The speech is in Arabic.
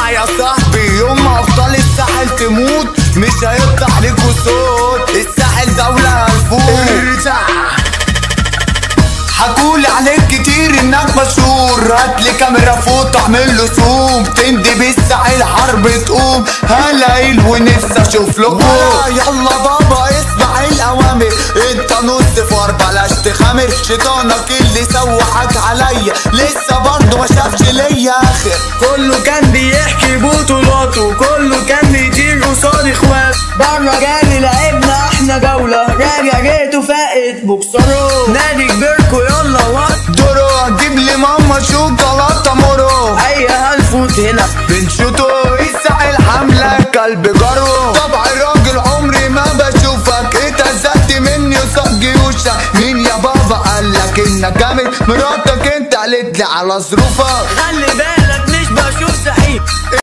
اسمع يا صاحبي، يوم ما ابطال الساحل تموت مش هيفتح ليكوا صوت. الساحل دولة هنفوت. حكولي عليك كتير انك مشهور، هاتلي كاميرا فوق اعمله زوم، تندي بالساحل حرب تقوم. هلاقيل ونفسي اشوف لكم. يلا بابا اسمع الاوامر، انت نص فار بلاش تخامر. شيطانك اللي سوحك عليا لسه برضه ما شافش ليا اخر. كله كان بيحكي بطولاته، كله كان بيطير قصاد اخوات. بره جالي لعبنا احنا جولة، راجع جيتوا فاقت بوكسرو. نادي كبيركو يلا وقت دورو، هتجيب لي ماما شوكولاتة مورو. ايوه هنفوت هنا بنشوتو الساحل حملة كلب جرو. طبع الراجل عمري ما بشوفك، اتهزقت مني قصاد جيوشك. مين يا بابا قالك انك جامد؟ مراتك انت قالت لي على ظروفك. خلي بالك